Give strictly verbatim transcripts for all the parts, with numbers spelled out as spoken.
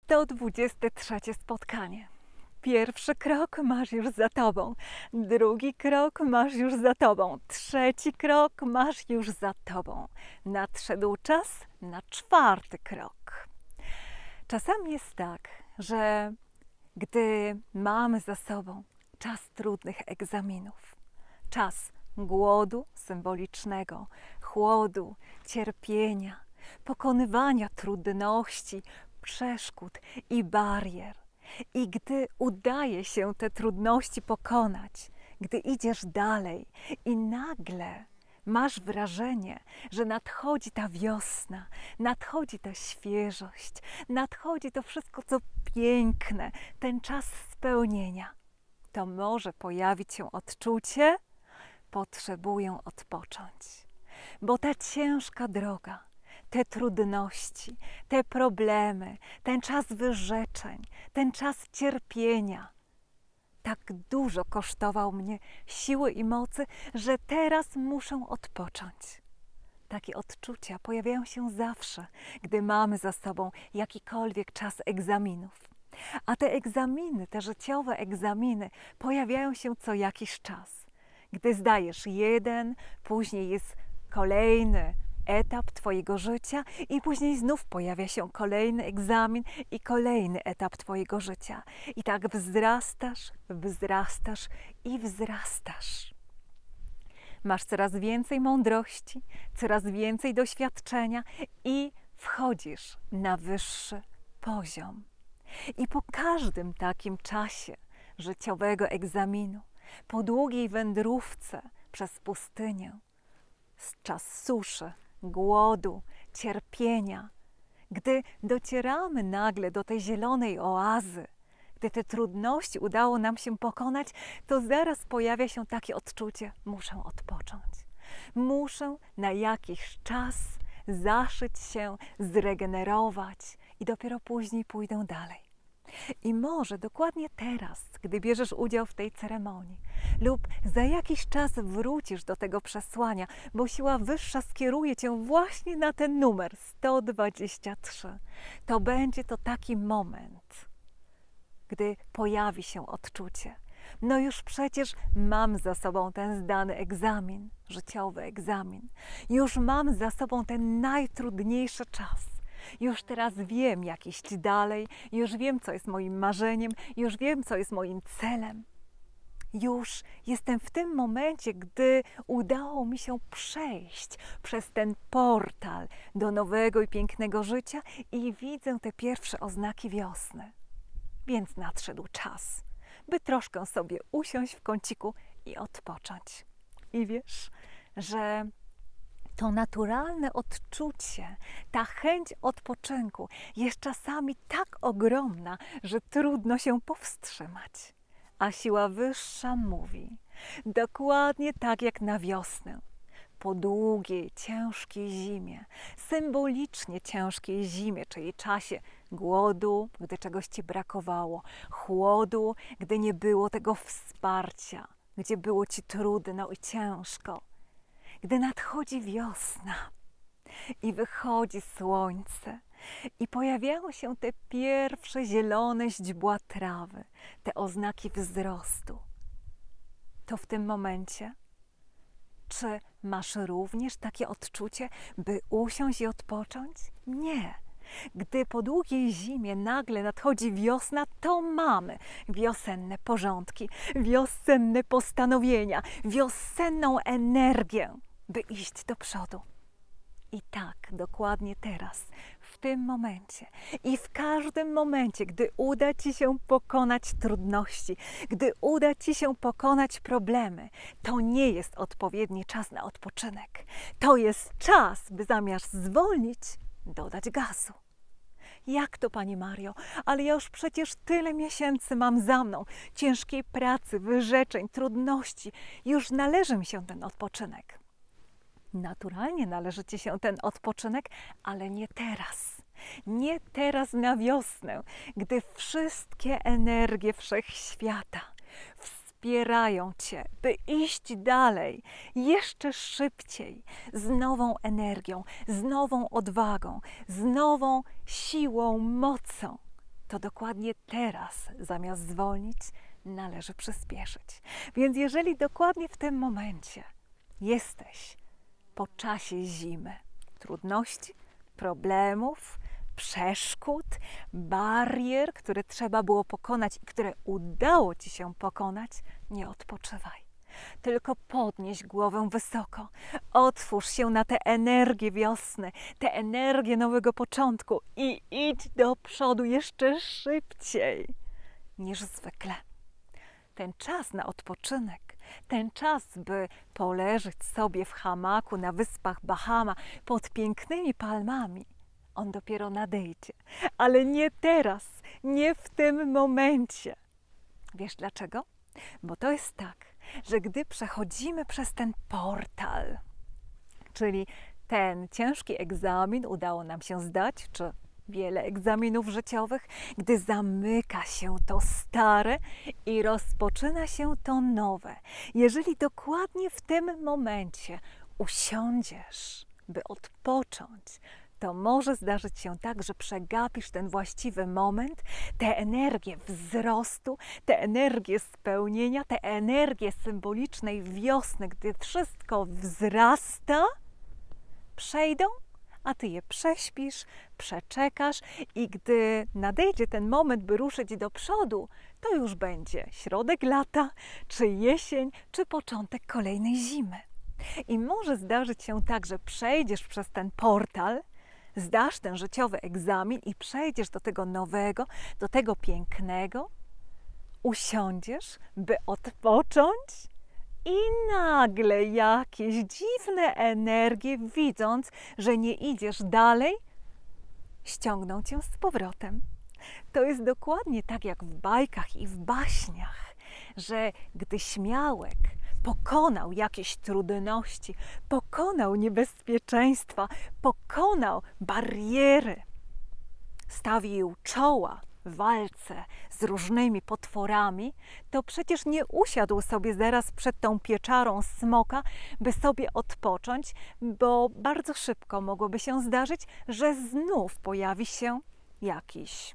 sto dwudzieste trzecie spotkanie. Pierwszy krok masz już za tobą, drugi krok masz już za tobą, trzeci krok masz już za tobą. Nadszedł czas na czwarty krok. Czasami jest tak, że gdy mamy za sobą czas trudnych egzaminów, czas głodu symbolicznego, chłodu, cierpienia, pokonywania trudności, przeszkód i barier. I gdy udaje się te trudności pokonać, gdy idziesz dalej i nagle masz wrażenie, że nadchodzi ta wiosna, nadchodzi ta świeżość, nadchodzi to wszystko, co piękne, ten czas spełnienia, to może pojawić się odczucie, potrzebuję odpocząć. Bo ta ciężka droga, te trudności, te problemy, ten czas wyrzeczeń, ten czas cierpienia tak dużo kosztował mnie siły i mocy, że teraz muszę odpocząć. Takie odczucia pojawiają się zawsze, gdy mamy za sobą jakikolwiek czas egzaminów. A te egzaminy, te życiowe egzaminy pojawiają się co jakiś czas. Gdy zdajesz jeden, później jest kolejny etap twojego życia i później znów pojawia się kolejny egzamin i kolejny etap twojego życia. I tak wzrastasz, wzrastasz i wzrastasz. Masz coraz więcej mądrości, coraz więcej doświadczenia i wchodzisz na wyższy poziom. I po każdym takim czasie życiowego egzaminu, po długiej wędrówce przez pustynię, czas suszy, głodu, cierpienia, gdy docieramy nagle do tej zielonej oazy, gdy te trudności udało nam się pokonać, to zaraz pojawia się takie odczucie: muszę odpocząć. Muszę na jakiś czas zaszyć się, zregenerować i dopiero później pójdę dalej. I może dokładnie teraz, gdy bierzesz udział w tej ceremonii, lub za jakiś czas wrócisz do tego przesłania, bo siła wyższa skieruje cię właśnie na ten numer sto dwadzieścia trzy. To będzie to taki moment, gdy pojawi się odczucie: no już przecież mam za sobą ten zdany egzamin, życiowy egzamin. Już mam za sobą ten najtrudniejszy czas. Już teraz wiem, jak iść dalej, już wiem, co jest moim marzeniem, już wiem, co jest moim celem. Już jestem w tym momencie, gdy udało mi się przejść przez ten portal do nowego i pięknego życia i widzę te pierwsze oznaki wiosny. Więc nadszedł czas, by troszkę sobie usiąść w kąciku i odpocząć. I wiesz, że to naturalne odczucie, ta chęć odpoczynku jest czasami tak ogromna, że trudno się powstrzymać. A siła wyższa mówi, dokładnie tak jak na wiosnę, po długiej, ciężkiej zimie, symbolicznie ciężkiej zimie, czyli czasie głodu, gdy czegoś ci brakowało, chłodu, gdy nie było tego wsparcia, gdzie było ci trudno i ciężko. Gdy nadchodzi wiosna i wychodzi słońce i pojawiają się te pierwsze zielone źdźbła trawy, te oznaki wzrostu, to w tym momencie, czy masz również takie odczucie, by usiąść i odpocząć? Nie. Gdy po długiej zimie nagle nadchodzi wiosna, to mamy wiosenne porządki, wiosenne postanowienia, wiosenną energię, by iść do przodu. I tak, dokładnie teraz, w tym momencie i w każdym momencie, gdy uda ci się pokonać trudności, gdy uda ci się pokonać problemy, to nie jest odpowiedni czas na odpoczynek. To jest czas, by zamiast zwolnić, dodać gazu. Jak to, Pani Mario? Ale ja już przecież tyle miesięcy mam za mną, ciężkiej pracy, wyrzeczeń, trudności. Już należy mi się ten odpoczynek. Naturalnie należy ci się ten odpoczynek, ale nie teraz. Nie teraz na wiosnę, gdy wszystkie energie wszechświata wspierają cię, by iść dalej, jeszcze szybciej, z nową energią, z nową odwagą, z nową siłą, mocą. to dokładnie teraz, zamiast zwolnić, należy przyspieszyć. Więc jeżeli dokładnie w tym momencie jesteś po czasie zimy, trudności, problemów, przeszkód, barier, które trzeba było pokonać i które udało Ci się pokonać, nie odpoczywaj. Tylko podnieś głowę wysoko, otwórz się na tę energię wiosny, tę energię nowego początku i idź do przodu jeszcze szybciej niż zwykle. Ten czas na odpoczynek, ten czas, by poleżeć sobie w hamaku na wyspach Bahama pod pięknymi palmami, on dopiero nadejdzie. Ale nie teraz, nie w tym momencie. Wiesz dlaczego? Bo to jest tak, że gdy przechodzimy przez ten portal, czyli ten ciężki egzamin udało nam się zdać, czy wiele egzaminów życiowych, gdy zamyka się to stare i rozpoczyna się to nowe. Jeżeli dokładnie w tym momencie usiądziesz, by odpocząć, to może zdarzyć się tak, że przegapisz ten właściwy moment, tę energię wzrostu, tę energię spełnienia, tę energię symbolicznej wiosny, gdy wszystko wzrasta, przejdą, a Ty je prześpisz, przeczekasz i gdy nadejdzie ten moment, by ruszyć do przodu, to już będzie środek lata, czy jesień, czy początek kolejnej zimy. I może zdarzyć się tak, że przejdziesz przez ten portal, zdasz ten życiowy egzamin i przejdziesz do tego nowego, do tego pięknego, usiądziesz, by odpocząć i nagle jakieś dziwne energie, widząc, że nie idziesz dalej, ściągną cię z powrotem. To jest dokładnie tak jak w bajkach i w baśniach, że gdy śmiałek pokonał jakieś trudności, pokonał niebezpieczeństwa, pokonał bariery, stawił czoła w walce z różnymi potworami, to przecież nie usiadł sobie zaraz przed tą pieczarą smoka, by sobie odpocząć, bo bardzo szybko mogłoby się zdarzyć, że znów pojawi się jakiś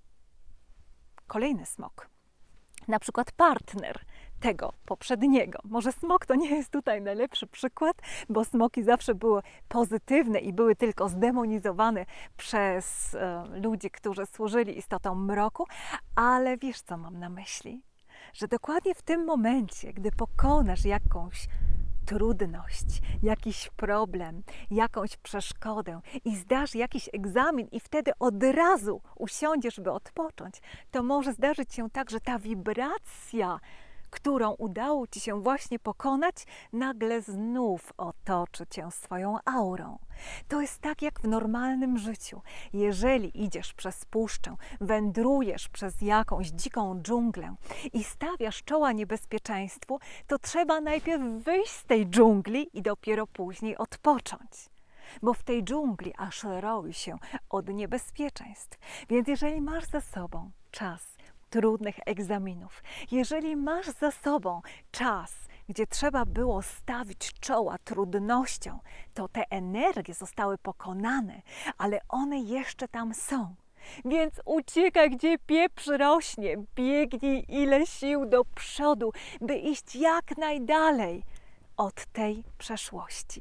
kolejny smok. Na przykład partner tego poprzedniego. Może smok to nie jest tutaj najlepszy przykład, bo smoki zawsze były pozytywne i były tylko zdemonizowane przez e, ludzi, którzy służyli istotom mroku, ale wiesz, co mam na myśli? Że dokładnie w tym momencie, gdy pokonasz jakąś trudność, jakiś problem, jakąś przeszkodę i zdasz jakiś egzamin i wtedy od razu usiądziesz, by odpocząć, to może zdarzyć się tak, że ta wibracja, którą udało Ci się właśnie pokonać, nagle znów otoczy Cię swoją aurą. To jest tak jak w normalnym życiu. Jeżeli idziesz przez puszczę, wędrujesz przez jakąś dziką dżunglę i stawiasz czoła niebezpieczeństwu, to trzeba najpierw wyjść z tej dżungli i dopiero później odpocząć. Bo w tej dżungli aż roi się od niebezpieczeństw. Więc jeżeli masz za sobą czas trudnych egzaminów, jeżeli masz za sobą czas, gdzie trzeba było stawić czoła trudnościom, to te energie zostały pokonane, ale one jeszcze tam są. Więc uciekaj, gdzie pieprz rośnie, biegnij ile sił do przodu, by iść jak najdalej od tej przeszłości.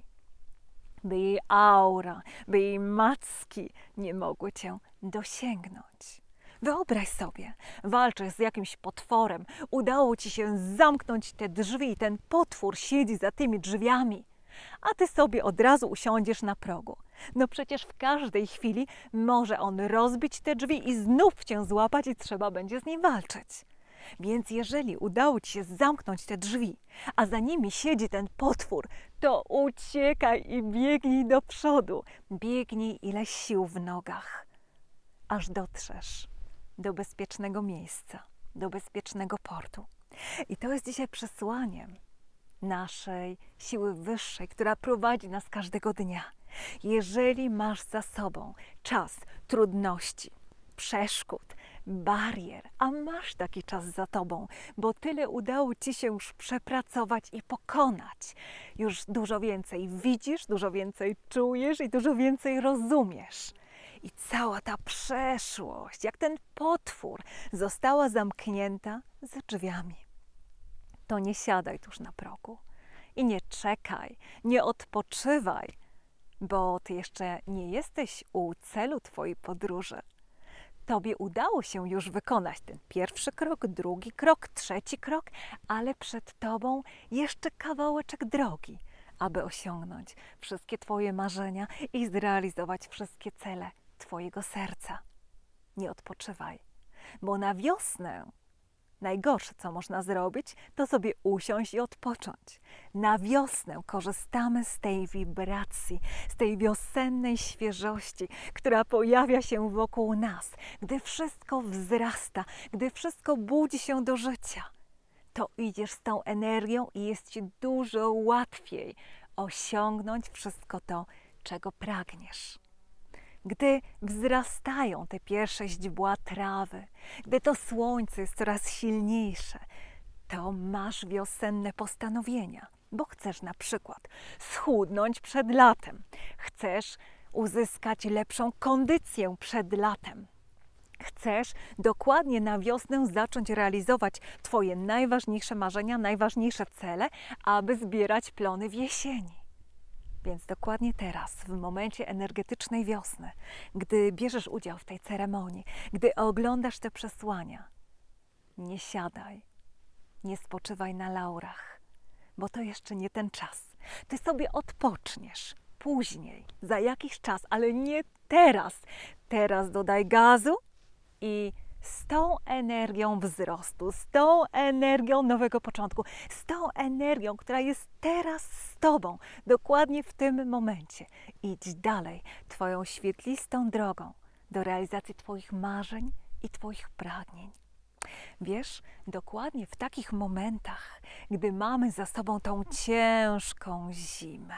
By jej aura, by jej macki nie mogły Cię dosięgnąć. Wyobraź sobie, walczysz z jakimś potworem, udało Ci się zamknąć te drzwi i ten potwór siedzi za tymi drzwiami, a Ty sobie od razu usiądziesz na progu. No przecież w każdej chwili może on rozbić te drzwi i znów Cię złapać i trzeba będzie z nim walczyć. Więc jeżeli udało Ci się zamknąć te drzwi, a za nimi siedzi ten potwór, to uciekaj i biegnij do przodu. Biegnij ile sił w nogach, aż dotrzesz do bezpiecznego miejsca, do bezpiecznego portu. I to jest dzisiaj przesłaniem naszej siły wyższej, która prowadzi nas każdego dnia. Jeżeli masz za sobą czas trudności, przeszkód, barier, a masz taki czas za tobą, bo tyle udało Ci się już przepracować i pokonać. Już dużo więcej widzisz, dużo więcej czujesz i dużo więcej rozumiesz. i cała ta przeszłość, jak ten potwór, została zamknięta za drzwiami. To nie siadaj tuż na progu i nie czekaj, nie odpoczywaj, bo ty jeszcze nie jesteś u celu twojej podróży. Tobie udało się już wykonać ten pierwszy krok, drugi krok, trzeci krok, ale przed tobą jeszcze kawałeczek drogi, aby osiągnąć wszystkie twoje marzenia i zrealizować wszystkie cele twojego serca. Nie odpoczywaj, bo na wiosnę najgorsze, co można zrobić, to sobie usiąść i odpocząć. Na wiosnę korzystamy z tej wibracji, z tej wiosennej świeżości, która pojawia się wokół nas, gdy wszystko wzrasta, gdy wszystko budzi się do życia. To idziesz z tą energią i jest ci dużo łatwiej osiągnąć wszystko to, czego pragniesz. Gdy wzrastają te pierwsze źdźbła trawy, gdy to słońce jest coraz silniejsze, to masz wiosenne postanowienia, bo chcesz na przykład schudnąć przed latem, chcesz uzyskać lepszą kondycję przed latem, chcesz dokładnie na wiosnę zacząć realizować twoje najważniejsze marzenia, najważniejsze cele, aby zbierać plony w jesieni. Więc dokładnie teraz, w momencie energetycznej wiosny, gdy bierzesz udział w tej ceremonii, gdy oglądasz te przesłania, nie siadaj, nie spoczywaj na laurach, bo to jeszcze nie ten czas. Ty sobie odpoczniesz później, za jakiś czas, ale nie teraz. Teraz dodaj gazu i z tą energią wzrostu, z tą energią nowego początku, z tą energią, która jest teraz z tobą, dokładnie w tym momencie. Idź dalej twoją świetlistą drogą do realizacji twoich marzeń i twoich pragnień. Wiesz, dokładnie w takich momentach, gdy mamy za sobą tą ciężką zimę,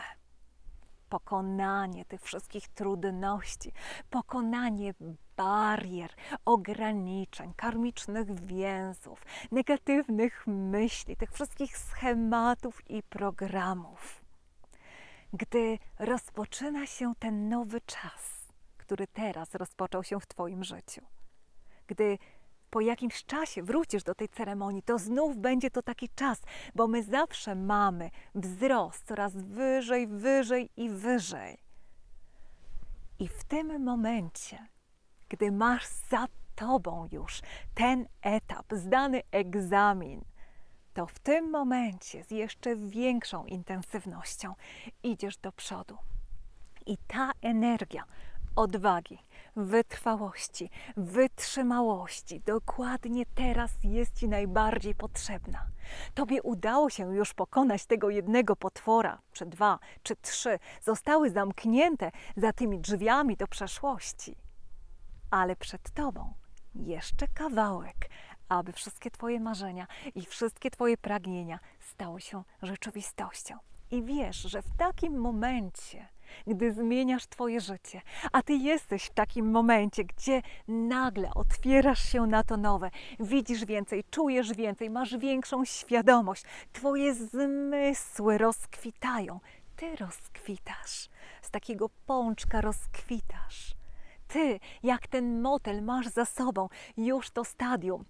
pokonanie tych wszystkich trudności, pokonanie barier, ograniczeń, karmicznych więzów, negatywnych myśli, tych wszystkich schematów i programów. Gdy rozpoczyna się ten nowy czas, który teraz rozpoczął się w twoim życiu, gdy po jakimś czasie wrócisz do tej ceremonii, to znów będzie to taki czas, bo my zawsze mamy wzrost coraz wyżej, wyżej i wyżej. I w tym momencie, gdy masz za tobą już ten etap, zdany egzamin, to w tym momencie z jeszcze większą intensywnością idziesz do przodu. I ta energia odwagi, wytrwałości, wytrzymałości dokładnie teraz jest ci najbardziej potrzebna. Tobie udało się już pokonać tego jednego potwora, czy dwa, czy trzy, zostały zamknięte za tymi drzwiami do przeszłości. Ale przed tobą jeszcze kawałek, aby wszystkie twoje marzenia i wszystkie twoje pragnienia stały się rzeczywistością. I wiesz, że w takim momencie, gdy zmieniasz twoje życie, a ty jesteś w takim momencie, gdzie nagle otwierasz się na to nowe, widzisz więcej, czujesz więcej, masz większą świadomość, twoje zmysły rozkwitają, ty rozkwitasz, z takiego pączka rozkwitasz. Ty, jak ten motyl, masz za sobą już to stadium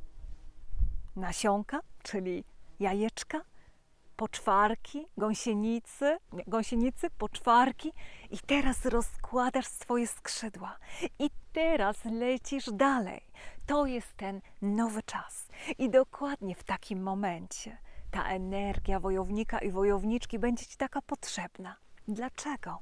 nasionka, czyli jajeczka, poczwarki, gąsienicy, gąsienicy, poczwarki i teraz rozkładasz swoje skrzydła i teraz lecisz dalej. To jest ten nowy czas i dokładnie w takim momencie ta energia wojownika i wojowniczki będzie ci taka potrzebna. Dlaczego?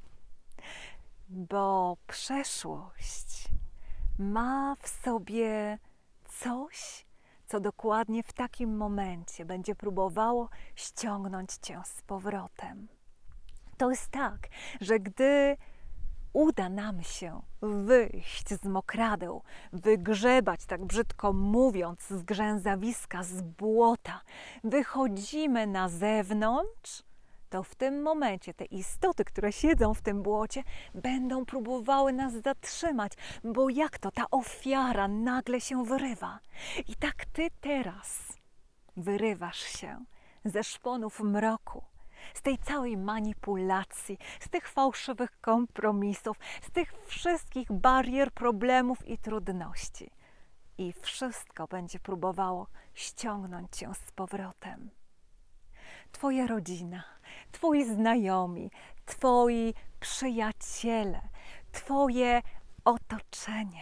Bo przeszłość ma w sobie coś, co dokładnie w takim momencie będzie próbowało ściągnąć cię z powrotem. To jest tak, że gdy uda nam się wyjść z mokradeł, wygrzebać, tak brzydko mówiąc, z grzęzawiska, z błota, wychodzimy na zewnątrz, to w tym momencie te istoty, które siedzą w tym błocie, będą próbowały nas zatrzymać, bo jak to ta ofiara nagle się wyrywa. I tak ty teraz wyrywasz się ze szponów mroku, z tej całej manipulacji, z tych fałszywych kompromisów, z tych wszystkich barier, problemów i trudności. I wszystko będzie próbowało ściągnąć cię z powrotem. Twoja rodzina, twoi znajomi, twoi przyjaciele, twoje otoczenie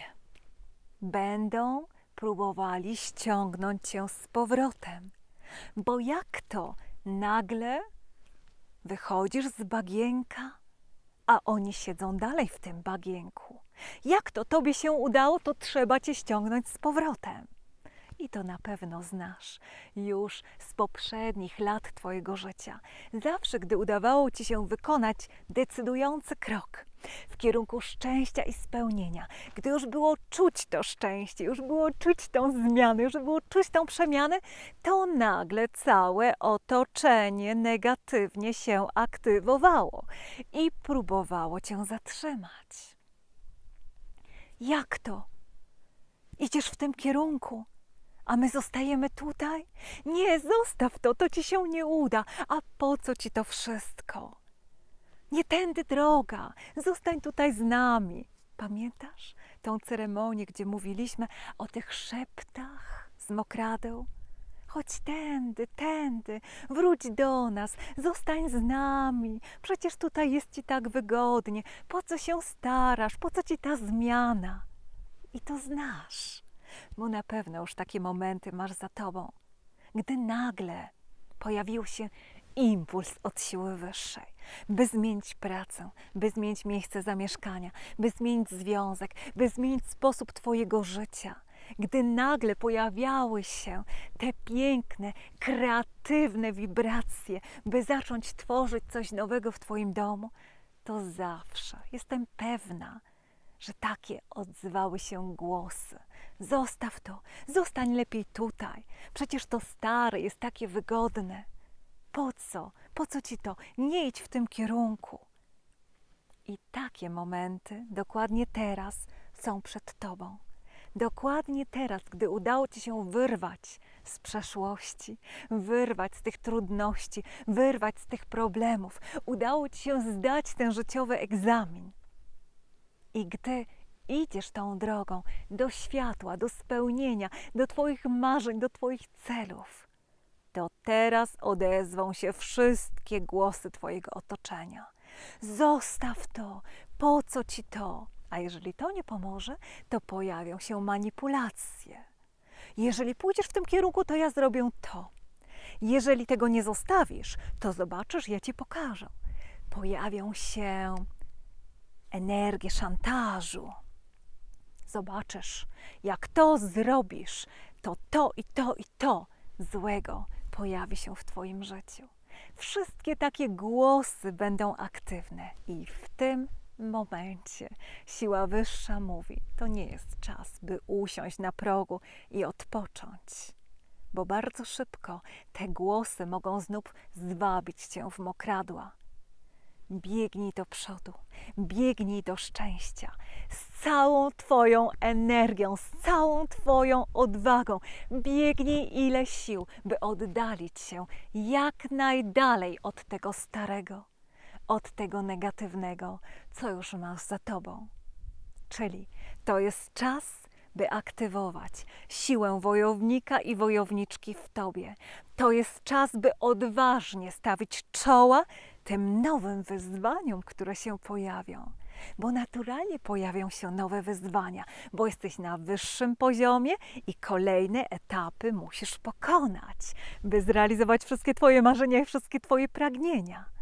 będą próbowali ściągnąć cię z powrotem. Bo jak to nagle wychodzisz z bagienka, a oni siedzą dalej w tym bagienku? Jak to tobie się udało, to trzeba cię ściągnąć z powrotem. I to na pewno znasz już z poprzednich lat twojego życia. Zawsze, gdy udawało ci się wykonać decydujący krok w kierunku szczęścia i spełnienia, gdy już było czuć to szczęście, już było czuć tą zmianę, już było czuć tą przemianę, to nagle całe otoczenie negatywnie się aktywowało i próbowało cię zatrzymać. Jak to? Idziesz w tym kierunku, a my zostajemy tutaj? Nie, zostaw to, to ci się nie uda. A po co ci to wszystko? Nie tędy droga, zostań tutaj z nami. Pamiętasz tą ceremonię, gdzie mówiliśmy o tych szeptach z mokradeł? Chodź tędy, tędy, wróć do nas, zostań z nami. Przecież tutaj jest ci tak wygodnie. Po co się starasz? Po co ci ta zmiana? I to znasz, bo na pewno już takie momenty masz za tobą, gdy nagle pojawił się impuls od siły wyższej, by zmienić pracę, by zmienić miejsce zamieszkania, by zmienić związek, by zmienić sposób twojego życia. Gdy nagle pojawiały się te piękne, kreatywne wibracje, by zacząć tworzyć coś nowego w twoim domu, to zawsze, jestem pewna, że takie odzywały się głosy. Zostaw to, zostań lepiej tutaj. Przecież to stare jest takie wygodne. Po co? Po co ci to? Nie idź w tym kierunku. I takie momenty dokładnie teraz są przed tobą. Dokładnie teraz, gdy udało ci się wyrwać z przeszłości, wyrwać z tych trudności, wyrwać z tych problemów, udało ci się zdać ten życiowy egzamin. I gdy idziesz tą drogą do światła, do spełnienia, do twoich marzeń, do twoich celów, to teraz odezwą się wszystkie głosy twojego otoczenia. Zostaw to, po co ci to? A jeżeli to nie pomoże, to pojawią się manipulacje. Jeżeli pójdziesz w tym kierunku, to ja zrobię to. Jeżeli tego nie zostawisz, to zobaczysz, ja ci pokażę. Pojawią się energię szantażu. Zobaczysz, jak to zrobisz, to to i to i to złego pojawi się w twoim życiu. Wszystkie takie głosy będą aktywne i w tym momencie siła wyższa mówi, to nie jest czas, by usiąść na progu i odpocząć, bo bardzo szybko te głosy mogą znów zwabić cię w mokradła. Biegnij do przodu, biegnij do szczęścia z całą twoją energią, z całą twoją odwagą. Biegnij ile sił, by oddalić się jak najdalej od tego starego, od tego negatywnego, co już masz za tobą. Czyli to jest czas, by aktywować siłę wojownika i wojowniczki w tobie. To jest czas, by odważnie stawić czoła tym nowym wyzwaniom, które się pojawią. Bo naturalnie pojawią się nowe wyzwania, bo jesteś na wyższym poziomie i kolejne etapy musisz pokonać, by zrealizować wszystkie twoje marzenia i wszystkie twoje pragnienia.